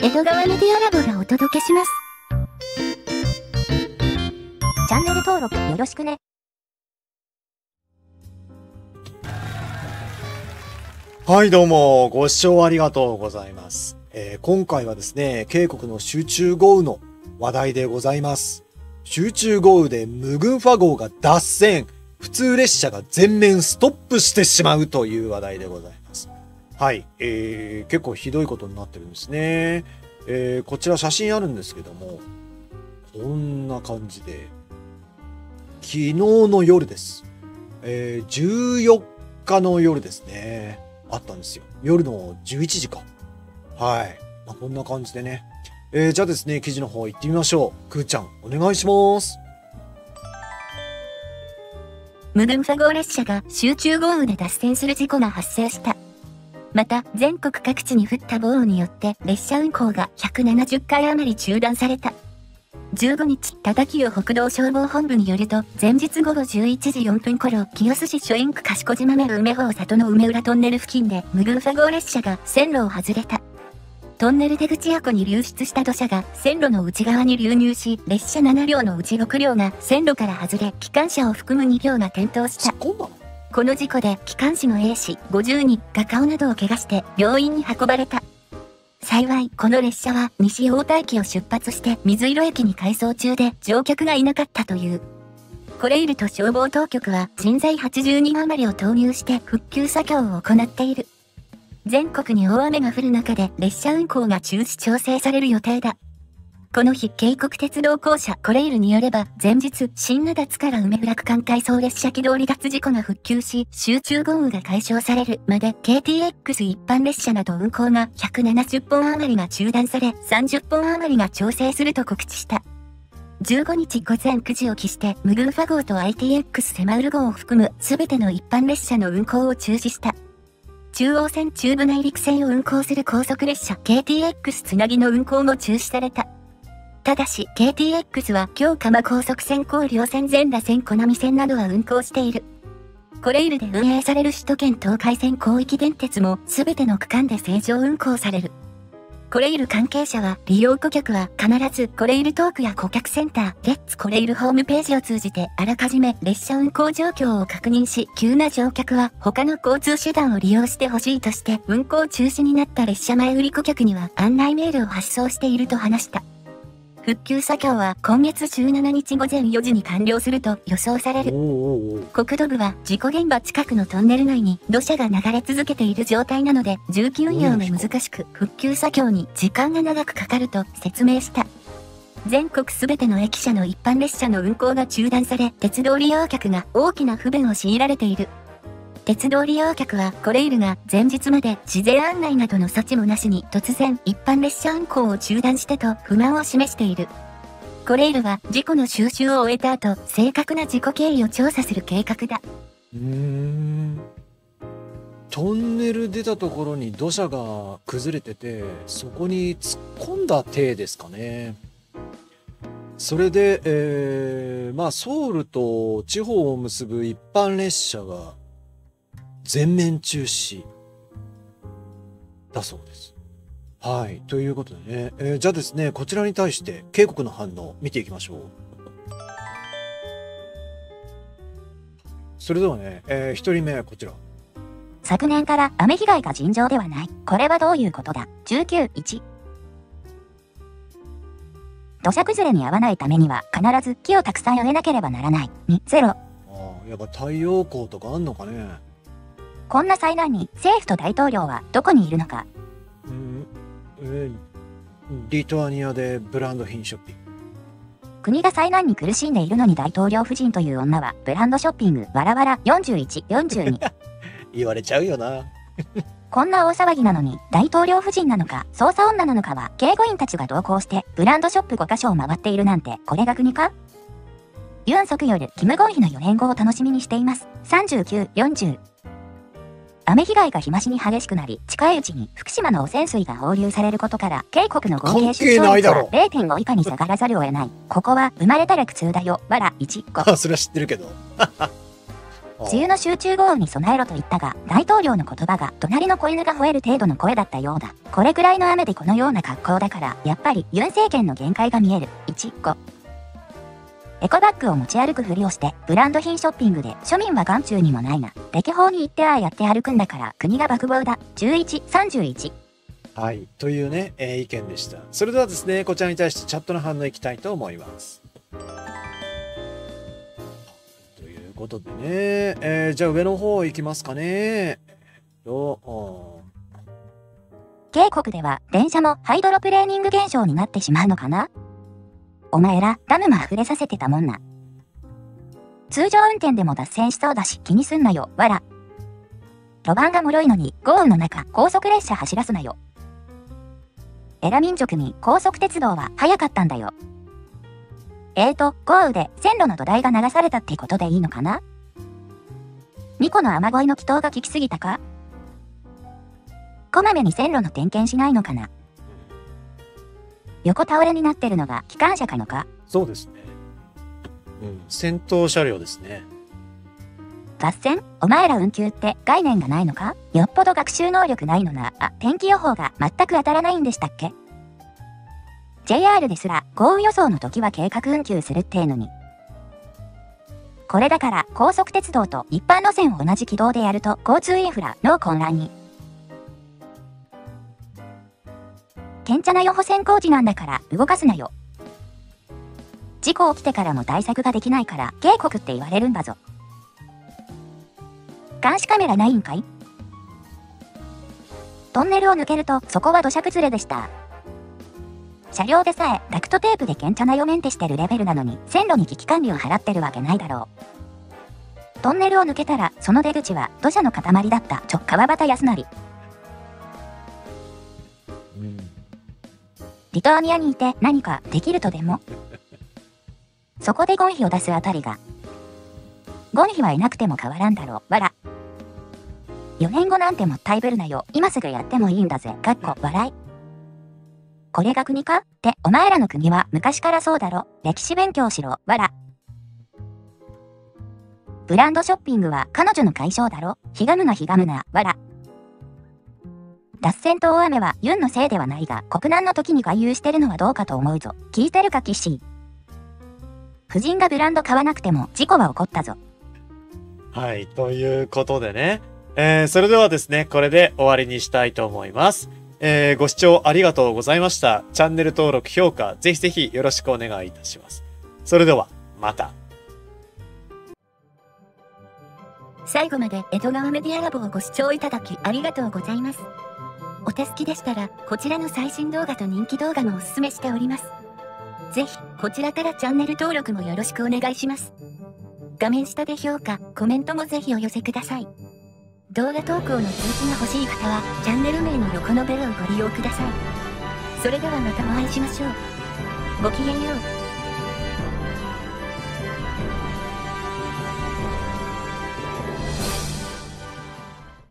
江戸川メディアラボがお届けします。 チャンネル登録よろしくね。 はい、どうもご視聴ありがとうございます。今回はですね、渓谷の集中豪雨の話題でございます。集中豪雨で無群ファ号が脱線、普通列車が全面ストップしてしまうという話題でございます。はい、結構ひどいことになってるんですね。こちら写真あるんですけども、こんな感じで、昨日の夜です。14日の夜ですね。あったんですよ。夜の11時か。はい。こんな感じでね。じゃあですね、記事の方行ってみましょう。くーちゃん、お願いします。 無群ファ号列車が集中豪雨で脱線する事故が発生した。また、全国各地に降った豪雨によって列車運行が170回余り中断された。15日、叩湯北道消防本部によると、前日午後11時4分頃、清須市諸員区賢島メル梅方里の梅浦トンネル付近で無群ファ号列車が線路を外れた。トンネル出口跡に流出した土砂が線路の内側に流入し、列車7両のうち6両が線路から外れ、機関車を含む2両が転倒した。この事故で機関士の A 氏50人が顔などを怪我して病院に運ばれた。幸い、この列車は西太田駅を出発して水色駅に回送中で乗客がいなかったという。コレイルと消防当局は人材80人余りを投入して復旧作業を行っている。全国に大雨が降る中で列車運行が中止調整される予定だ。この日、渓谷鉄道公社コレイルによれば、前日、新灘津から梅浦区間回送列車軌道離脱事故が復旧し、集中豪雨が解消されるまで、KTX 一般列車など運行が170本余りが中断され、30本余りが調整すると告知した。15日午前9時を期して、無群ファ号と ITX セマウル号を含むすべての一般列車の運行を中止した。中央線中部内陸線を運行する高速列車 KTX つなぎの運行も中止された。ただし、KTX は今日蒲高速線高陵線全羅線小波線などは運行している。コレイルで運営される首都圏東海線広域電鉄もすべての区間で正常運行される。コレイル関係者は利用顧客は必ずコレイルトークや顧客センター、レッツコレイルホームページを通じてあらかじめ列車運行状況を確認し、急な乗客は他の交通手段を利用してほしいとして運行中止になった列車前売り顧客には案内メールを発送していると話した。復旧作業は今月17日午前4時に完了すると予想される。国土部は事故現場近くのトンネル内に土砂が流れ続けている状態なので重機運用が難しく復旧作業に時間が長くかかると説明した。全国すべての駅舎の一般列車の運行が中断され、鉄道利用客が大きな不便を強いられている。鉄道利用客はコレイルが前日まで事前案内などの措置もなしに突然一般列車運行を中断してと不満を示している。コレイルは事故の収集を終えた後、正確な事故経緯を調査する計画だ。 トンネル出たところに土砂が崩れてて、そこに突っ込んだ体ですかね。それで、ソウルと地方を結ぶ一般列車が全面中止だそうです。はい。ということでね。じゃあですね、こちらに対して渓谷の反応見ていきましょう。それではね、一人目はこちら。 昨年から雨被害が尋常ではない。これはどういうことだ。19-1。土砂崩れに遭わないためには必ず木をたくさん植えなければならない。2-0。 やっぱ太陽光とかあんのかね。 こんな災難に政府と大統領はどこにいるのか。 リトアニアでブランド品ショッピング。 国が災難に苦しんでいるのに大統領夫人という女はブランドショッピングわらわら4142。 言われちゃうよな。 こんな大騒ぎなのに大統領夫人なのか捜査女なのかは警護員たちが同行してブランドショップ5カ所を回っているなんてこれが国か。ユン・ソクヨル、キム・ゴンヒの4年後を楽しみにしています。3940。雨被害が日増しに激しくなり、近いうちに福島の汚染水が放流されることから、渓谷の合計出生率は 0.5 以下に下がらざるを得ない。ここは生まれたら苦痛だよ。わら1、5。 それは知ってるけど。 梅雨の集中豪雨に備えろと言ったが、大統領の言葉が隣の子犬が吠える程度の声だったようだ。これくらいの雨でこのような格好だから、やっぱりユン政権の限界が見える。1、5。エコバッグを持ち歩くふりをして、ブランド品ショッピングで庶民は眼中にもないが、歴法に行ってやって歩くんだから国が爆暴だ。11、31。 はい。というね、意見でした。それではですね、こちらに対してチャットの反応いきたいと思います。ということでね、じゃあ上の方行きますかね。 渓谷では電車もハイドロプレーニング現象になってしまうのかな？お前らダムも溢れさせてたもんな。通常運転でも脱線しそうだし気にすんなよ、わら。路盤が脆いのに豪雨の中高速列車走らすなよ。エラ民族に高速鉄道は早かったんだよ。豪雨で線路の土台が流されたってことでいいのかな？2個の雨乞いの祈祷が効きすぎたか？こまめに線路の点検しないのかな？横倒れになってるのが機関車かのか？ そうですね。先頭車両ですね。 脱線？お前ら運休って概念がないのか？よっぽど学習能力ないのな。天気予報が全く当たらないんでしたっけ？ JR ですら豪雨予想の時は計画運休するってのに。これだから高速鉄道と一般路線を同じ軌道でやると交通インフラの混乱に。けんちゃな予報線工事なんだから動かすなよ。事故起きてからも対策ができないから警告って言われるんだぞ。監視カメラないんかい？トンネルを抜けるとそこは土砂崩れでした。車両でさえダクトテープでけんちゃなよメンテしてるレベルなのに線路に危機管理を払ってるわけないだろう。トンネルを抜けたらその出口は土砂の塊だった。川端康成。リトアニアにいて何かできるとでも？そこでゴンヒを出すあたりが。ゴンヒはいなくても変わらんだろう、わら。4年後なんてもったいぶるなよ。今すぐやってもいいんだぜ。笑い。これが国か？ってお前らの国は昔からそうだろ。歴史勉強しろ、わら。ブランドショッピングは彼女の解消だろ。ひがむな、わら。脱線と大雨はユンのせいではないが、国難の時に外遊してるのはどうかと思うぞ。聞いてるかキッシー。夫人がブランド買わなくても事故は起こったぞ。 はい、ということでね。それではですね、これで終わりにしたいと思います。ご視聴ありがとうございました。チャンネル登録、評価、ぜひぜひよろしくお願いいたします。それでは、また。 最後まで江戸川メディアラボをご視聴いただきありがとうございます。お手すきでしたら、こちらの最新動画と人気動画もおすすめしております。ぜひ、こちらからチャンネル登録もよろしくお願いします。画面下で評価、コメントもぜひお寄せください。動画投稿の通知が欲しい方は、チャンネル名の横のベルをご利用ください。それではまたお会いしましょう。ごきげんよう。